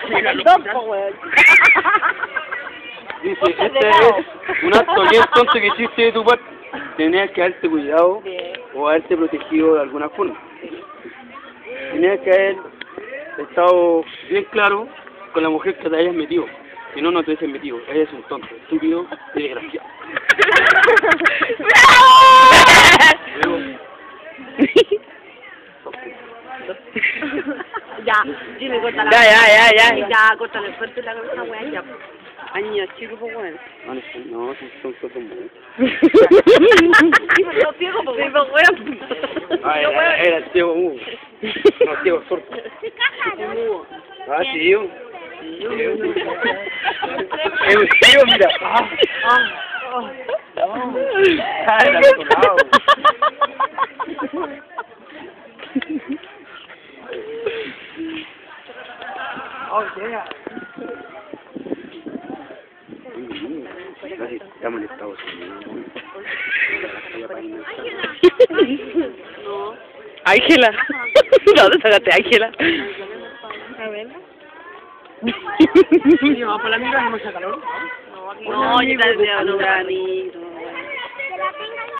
Dice, este es un acto bien tonto que hiciste de tu parte. Tenías que haberte cuidado o haberte protegido de alguna forma. Tenías que haber estado bien claro con la mujer que te hayas metido. Si no, no te hubieses metido. Eres un tonto, estúpido y desgraciado. Ya, Jimmy, córtala. Ya, córtale fuerte la cabeza, weón, ya. Año, chico, pues, weón. No, son cosas muy... Sí, pues, los ciegos, pues, weón. Ah, era el ciego mudo. No, ciego sordo. Ah, sí, yo. Es un ciego, mira. Estamos en Estados Unidos. Ángela. ¿Dónde sacaste Ángela? A ver. Vamos por la mira, no me saca calor. No, yo te veo, no, granito.